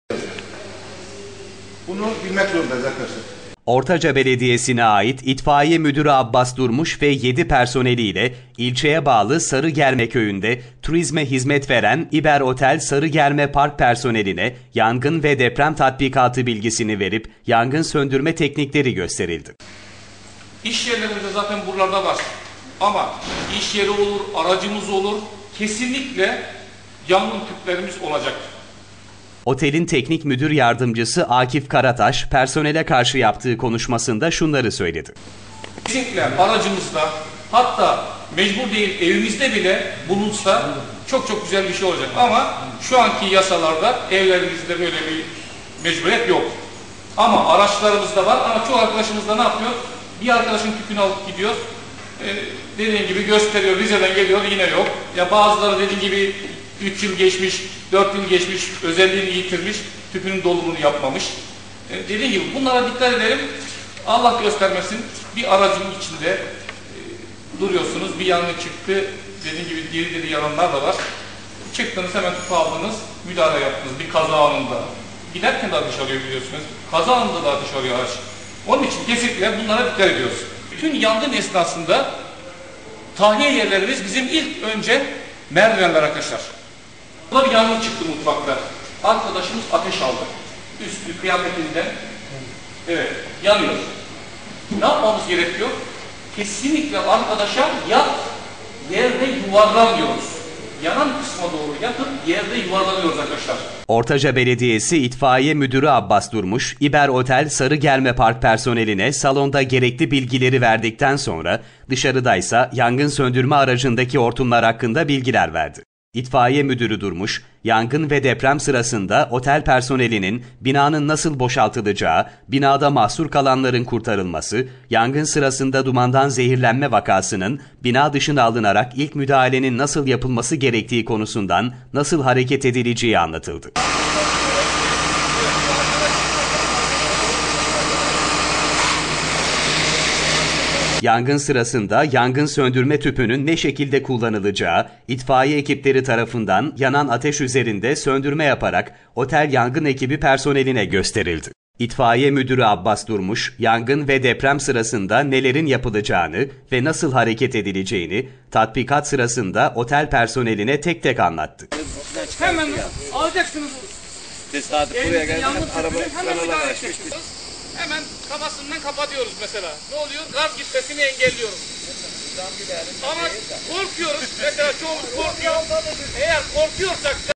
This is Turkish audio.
Bunu bilmek zorundayız arkadaşlar. Ortaca Belediyesi'ne ait İtfaiye Müdürü Abbas Durmuş ve 7 personeliyle ilçeye bağlı Sarıgerme köyünde turizme hizmet veren İber Otel Sarıgerme Park personeline yangın ve deprem tatbikatı bilgisini verip yangın söndürme teknikleri gösterildi. İş yerlerimizde zaten buralarda var. Ama iş yeri olur, aracımız olur, kesinlikle yangın tüplerimiz olacak. Otelin teknik müdür yardımcısı Akif Karataş, personele karşı yaptığı konuşmasında şunları söyledi. Kesinlikle aracımızda, hatta mecbur değil evimizde bile bulunsa çok güzel bir şey olacak. Ama şu anki yasalarda evlerimizde böyle bir mecburiyet yok. Ama araçlarımızda var. Ama çoğu arkadaşımız da ne yapıyor? Bir arkadaşın tüpünü alıp gidiyor. Dediğim gibi gösteriyor, Rize'den geliyor, yine yok. Ya bazıları dediğim gibi 3 yıl geçmiş, 4 yıl geçmiş, özelliğini yitirmiş, tüpünün dolumunu yapmamış. Dediğim gibi bunlara dikkat edelim. Allah göstermesin, bir aracın içinde duruyorsunuz, bir yangın çıktı. Dediğim gibi diri yananlar da var. Çıktınız, hemen tüpü aldınız, müdahale yaptınız bir kaza anında. Giderken de ateş alıyor biliyorsunuz. Kaza anında da ateş alıyor araç. Onun için kesinlikle bunlara dikkat ediyoruz. Bütün yangın esnasında tahliye yerlerimiz bizim ilk önce merdivenler arkadaşlar. Burada bir yangın çıktı mutfakta. Arkadaşımız ateş aldı. Üstü kıyafetinden. Evet, yanıyor. Ne yapmamız gerekiyor? Kesinlikle arkadaşa yerde yuvarlanıyoruz. Yanan kısma doğru yatıp yerde yuvarlanıyoruz arkadaşlar. Ortaca Belediyesi İtfaiye Müdürü Abbas Durmuş, İber Otel Sarıgerme Park personeline salonda gerekli bilgileri verdikten sonra dışarıdaysa yangın söndürme aracındaki hortumlar hakkında bilgiler verdi. İtfaiye Müdürü Durmuş, yangın ve deprem sırasında otel personelinin binanın nasıl boşaltılacağı, binada mahsur kalanların kurtarılması, yangın sırasında dumandan zehirlenme vakasının bina dışına alınarak ilk müdahalenin nasıl yapılması gerektiği konusundan nasıl hareket edileceği anlatıldı. Yangın sırasında yangın söndürme tüpünün ne şekilde kullanılacağı, itfaiye ekipleri tarafından yanan ateş üzerinde söndürme yaparak otel yangın ekibi personeline gösterildi. İtfaiye Müdürü Abbas Durmuş, yangın ve deprem sırasında nelerin yapılacağını ve nasıl hareket edileceğini tatbikat sırasında otel personeline tek tek anlattı. Hemen alacaksınız. Tesadüf buraya geldi. Hemen müdahale edeceksiniz. Hemen kafasından kapatıyoruz mesela. Ne oluyor? Gaz gitmesini engelliyoruz. Ama korkuyoruz. Mesela çoğumuz korkuyor. Eğer korkuyorsak